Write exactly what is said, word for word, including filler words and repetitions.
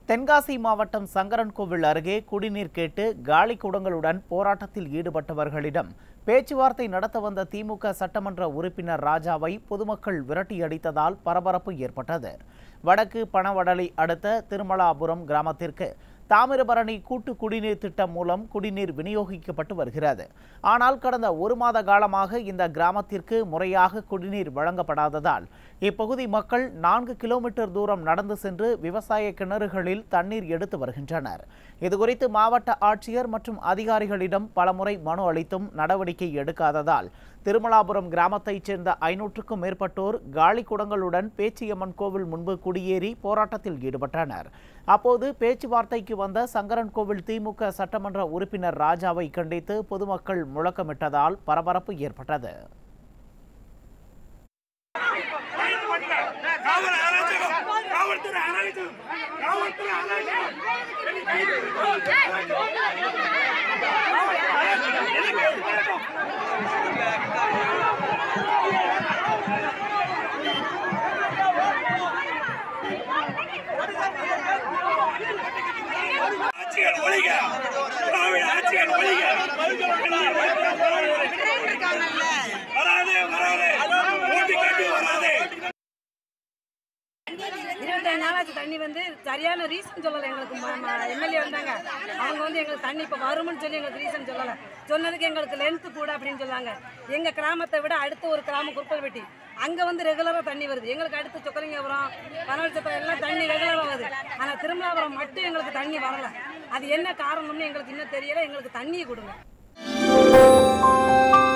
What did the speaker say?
தென்காசி மாவட்டம் சங்கரன்கோவில் அருகே குடிநீர் கேட்டு காலி குடங்களுடன் போராட்டத்தில் ஈடுபட்டவர்களிடம் பேச்சுவார்த்தை நடத்த வந்த திமுக சட்டமன்ற உறுப்பினர் ராஜாவை பொதுமக்கள் விரட்டியடித்ததால் பரபரப்பு ஏற்பட்டது. வடக்கு பணவடலை அடுத்த திருமலாபுரம் கிராமத்திற்கு தாமிரபரணி கூட்டு குடிநீர் திட்டம் மூலம் குடிநீர் விநியோகிக்கப்பட்டு வருகிறது. ஆனால் கடந்த ஒரு மாத காலமாக இந்த கிராமத்திற்கு முறையாக குடிநீர் வழங்கப்படாததால் இப்பகுதி மக்கள் நான்கு கிலோமீட்டர் தூரம் நடந்து சென்று விவசாய கிணறுகளில் தண்ணீர் எடுத்து வருகின்றனர். இதுகுறித்து மாவட்ட ஆட்சியர் மற்றும் அதிகாரிகளிடம் பலமுறை மனு அளித்தும் நடவடிக்கை எடுக்காததால் திருமலாபுரம் கிராமத்தைச் சேர்ந்த ஐநூற்றுக்கும் மேற்பட்டோர் காலி குடங்களுடன் பேச்சியம்மன் கோவில் முன்பு குடியேறி போராட்டத்தில் ஈடுபட்டனர். அப்போது பேச்சுவார்த்தைக்கு வந்த சங்கரன்கோவில் திமுக சட்டமன்ற உறுப்பினர் ராஜாவை கண்டித்து பொதுமக்கள் முழக்கமிட்டதால் பரபரப்பு ஏற்பட்டது. இருபத்தஞ்சு நாளாச்சு தண்ணி வந்து சரியான ரீசன் சொல்லலை. எங்களுக்கு எம்எல்ஏ வந்தாங்க, அவங்க வந்து எங்களுக்கு தண்ணி இப்போ வரும்னு சொல்லி எங்களுக்கு ரீசன் சொல்லலை. சொன்னதுக்கு எங்களுக்கு லென்த்து கூட அப்படின்னு சொன்னாங்க. எங்கள் கிராமத்தை விட அடுத்த ஒரு கிராமம் குப்பல்வெட்டி, அங்கே வந்து ரெகுலராக தண்ணி வருது. எங்களுக்கு அடுத்து சொக்கலிங்கபுரம் பனவல்சத்திரம் எல்லாம் தண்ணி ரெகுலராக வருது. ஆனால் திருமலாபுரம் மட்டும் எங்களுக்கு தண்ணி வரலை. அது என்ன காரணம்னு எங்களுக்கு இன்னும் தெரியலை. எங்களுக்கு தண்ணியை கொடுங்க.